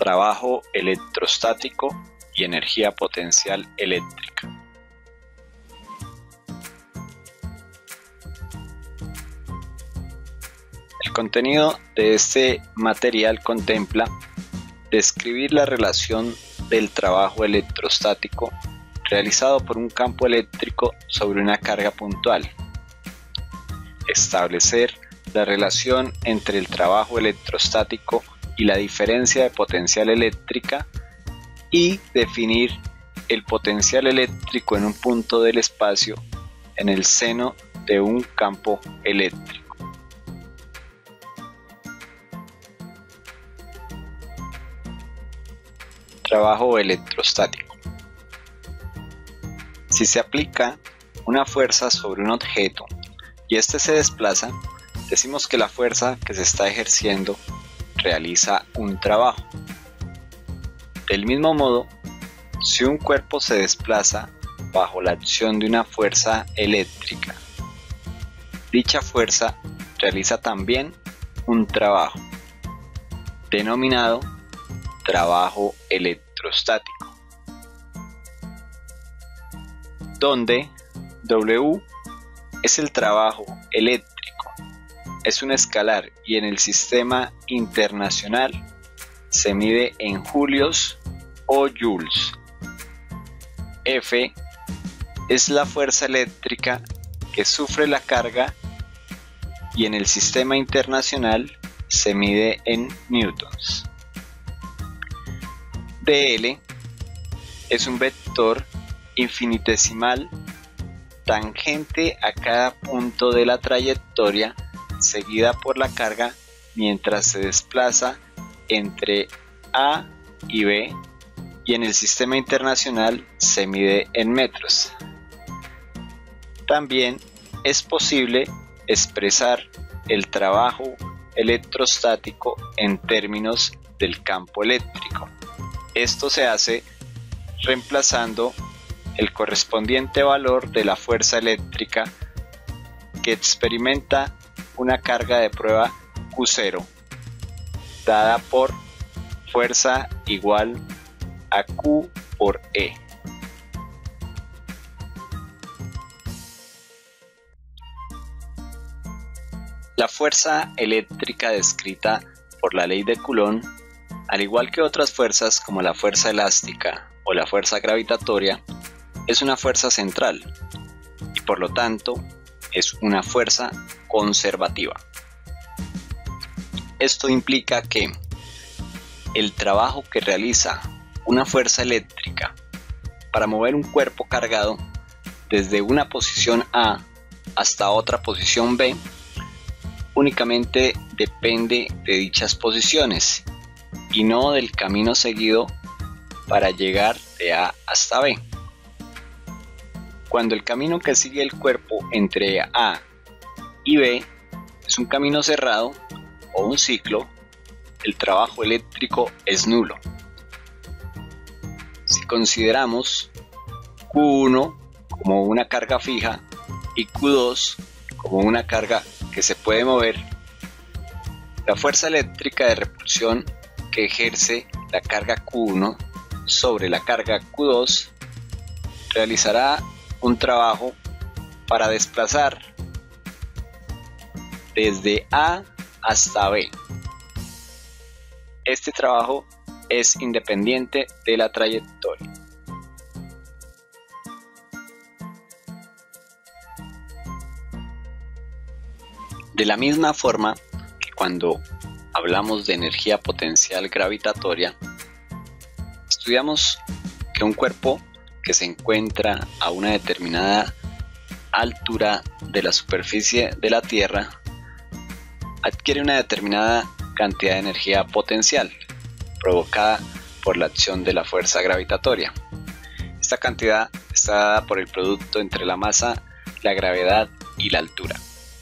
Trabajo electrostático y energía potencial eléctrica. El contenido de este material contempla describir la relación del trabajo electrostático realizado por un campo eléctrico sobre una carga puntual, establecer la relación entre el trabajo electrostático y la diferencia de potencial eléctrica y definir el potencial eléctrico en un punto del espacio en el seno de un campo eléctrico. Trabajo electrostático. Si se aplica una fuerza sobre un objeto y éste se desplaza, decimos que la fuerza que se está ejerciendo realiza un trabajo. Del mismo modo, si un cuerpo se desplaza bajo la acción de una fuerza eléctrica, dicha fuerza realiza también un trabajo, denominado trabajo electrostático, donde W es el trabajo eléctrico, es un escalar y en el sistema internacional se mide en julios o joules. F es la fuerza eléctrica que sufre la carga y en el sistema internacional se mide en newtons. dl es un vector infinitesimal tangente a cada punto de la trayectoria seguida por la carga mientras se desplaza entre A y B y en el sistema internacional se mide en metros. También es posible expresar el trabajo electrostático en términos del campo eléctrico. Esto se hace reemplazando el correspondiente valor de la fuerza eléctrica que experimenta una carga de prueba Q0, dada por fuerza igual a Q por E. La fuerza eléctrica descrita por la ley de Coulomb, al igual que otras fuerzas como la fuerza elástica o la fuerza gravitatoria, es una fuerza central y por lo tanto es una fuerza conservativa. Esto implica que el trabajo que realiza una fuerza eléctrica para mover un cuerpo cargado desde una posición A hasta otra posición B únicamente depende de dichas posiciones y no del camino seguido para llegar de A hasta B. Cuando el camino que sigue el cuerpo entre A y B es un camino cerrado o un ciclo, el trabajo eléctrico es nulo. Si consideramos Q1 como una carga fija y Q2 como una carga que se puede mover, la fuerza eléctrica de repulsión que ejerce la carga Q1 sobre la carga Q2 realizará un trabajo para desplazar desde A hasta B. Este trabajo es independiente de la trayectoria. De la misma forma que cuando hablamos de energía potencial gravitatoria, estudiamos que un cuerpo que se encuentra a una determinada altura de la superficie de la Tierra adquiere una determinada cantidad de energía potencial provocada por la acción de la fuerza gravitatoria. Esta cantidad está dada por el producto entre la masa, la gravedad y la altura.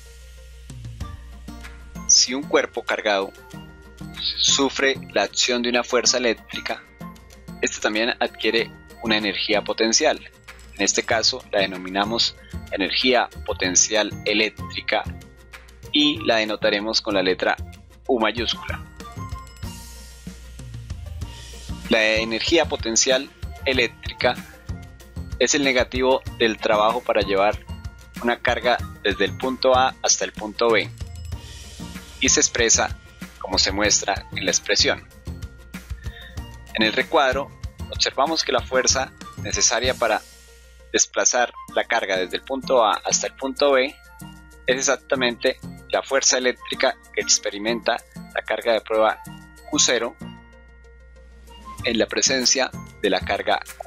Si un cuerpo cargado sufre la acción de una fuerza eléctrica, este también adquiere una energía potencial. En este caso la denominamos energía potencial eléctrica y la denotaremos con la letra U mayúscula. La energía potencial eléctrica es el negativo del trabajo para llevar una carga desde el punto A hasta el punto B y se expresa como se muestra en la expresión. En el recuadro observamos que la fuerza necesaria para desplazar la carga desde el punto A hasta el punto B es exactamente la fuerza eléctrica que experimenta la carga de prueba Q0 en la presencia de la carga Q.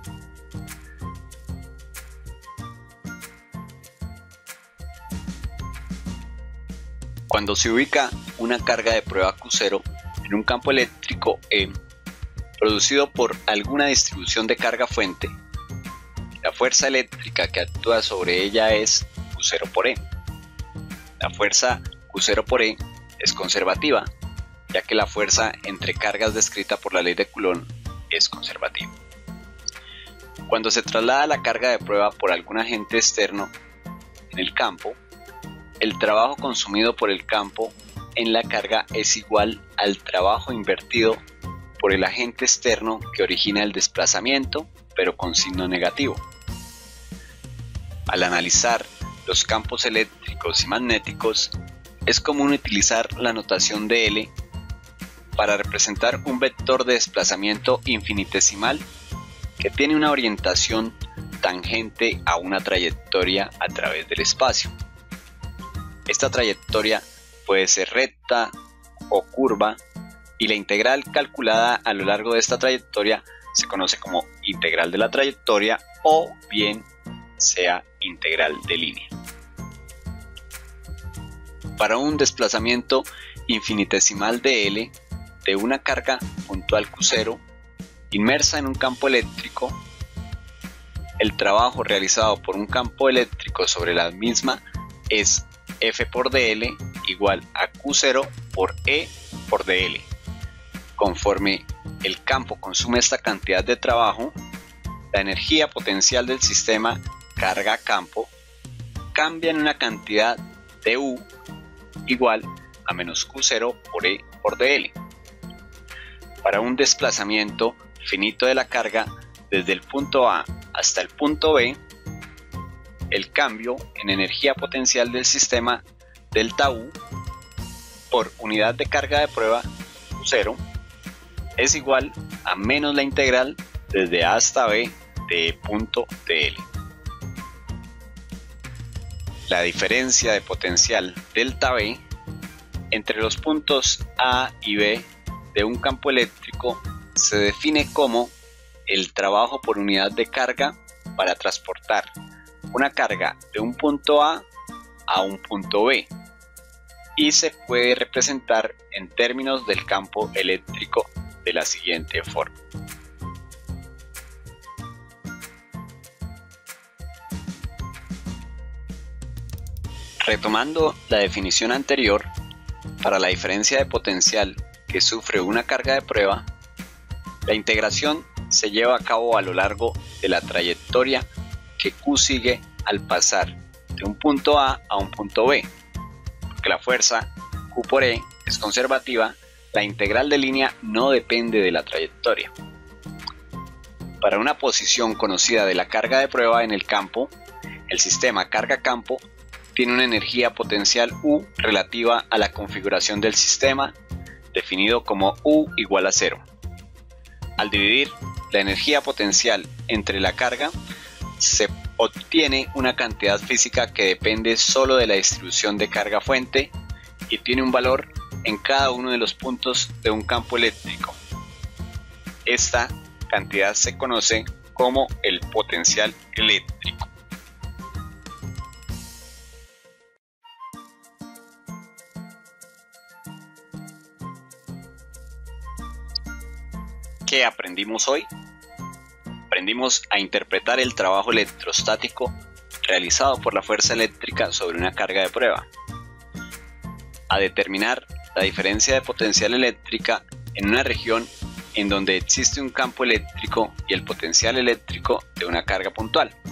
Cuando se ubica una carga de prueba Q0 en un campo eléctrico E producido por alguna distribución de carga fuente, la fuerza eléctrica que actúa sobre ella es Q0 por E. La fuerza Q0 por E es conservativa, ya que la fuerza entre cargas descrita por la ley de Coulomb es conservativa. Cuando se traslada la carga de prueba por algún agente externo en el campo, el trabajo consumido por el campo en la carga es igual al trabajo invertido por el agente externo que origina el desplazamiento, pero con signo negativo. Al analizar los campos eléctricos y magnéticos, es común utilizar la notación de L para representar un vector de desplazamiento infinitesimal que tiene una orientación tangente a una trayectoria a través del espacio. Esta trayectoria puede ser recta o curva y la integral calculada a lo largo de esta trayectoria se conoce como integral de la trayectoria o bien sea integral de línea. Para un desplazamiento infinitesimal de L de una carga puntual Q0 inmersa en un campo eléctrico, el trabajo realizado por un campo eléctrico sobre la misma es F por dL igual a Q0 por E por dL. Conforme el campo consume esta cantidad de trabajo, la energía potencial del sistema carga-campo cambia en una cantidad de U igual a menos Q0 por E por dL. Para un desplazamiento finito de la carga desde el punto A hasta el punto B, el cambio en energía potencial del sistema delta U por unidad de carga de prueba Q0 es igual a menos la integral desde A hasta B de punto dL. La diferencia de potencial delta B entre los puntos A y B de un campo eléctrico se define como el trabajo por unidad de carga para transportar una carga de un punto A un punto B y se puede representar en términos del campo eléctrico de la siguiente forma. Retomando la definición anterior, para la diferencia de potencial que sufre una carga de prueba, la integración se lleva a cabo a lo largo de la trayectoria que Q sigue al pasar de un punto A un punto B. Porque la fuerza Q por E es conservativa, la integral de línea no depende de la trayectoria. Para una posición conocida de la carga de prueba en el campo, el sistema carga-campo tiene una energía potencial U relativa a la configuración del sistema, definido como U igual a 0. Al dividir la energía potencial entre la carga, se obtiene una cantidad física que depende solo de la distribución de carga fuente y tiene un valor en cada uno de los puntos de un campo eléctrico. Esta cantidad se conoce como el potencial eléctrico. ¿Qué aprendimos hoy? Aprendimos a interpretar el trabajo electrostático realizado por la fuerza eléctrica sobre una carga de prueba, a determinar la diferencia de potencial eléctrica en una región en donde existe un campo eléctrico y el potencial eléctrico de una carga puntual,